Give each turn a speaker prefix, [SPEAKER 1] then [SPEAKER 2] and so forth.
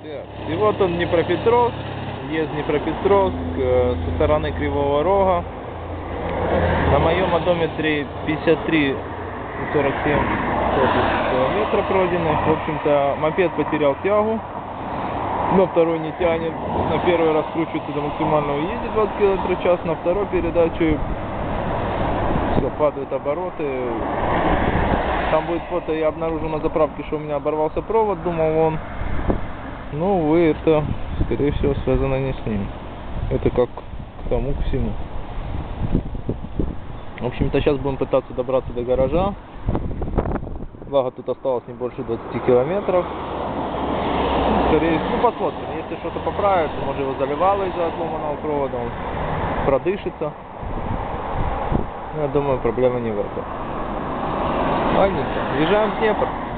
[SPEAKER 1] И вот он, Днепропетровск, въезд Днепропетровск, со стороны Кривого Рога. На моем одометре 53,47 километра пройдены. В общем-то, мопед потерял тягу, но второй не тянет. На первый раскручивается до максимального, едет 20 км в час, на второй передаче все, падают обороты. Там будет фото, я обнаружил на заправке, что у меня оборвался провод, думал он. Ну, увы, это, скорее всего, связано не с ним. Это как к тому, к всему. В общем-то, сейчас будем пытаться добраться до гаража. Благо, тут осталось не больше 20 километров. Скорее, ну, посмотрим. Если что-то поправится, может, его заливало из-за отломанного провода, он продышится. Я думаю, проблема не в этом. Ладненько, въезжаем в Днепр.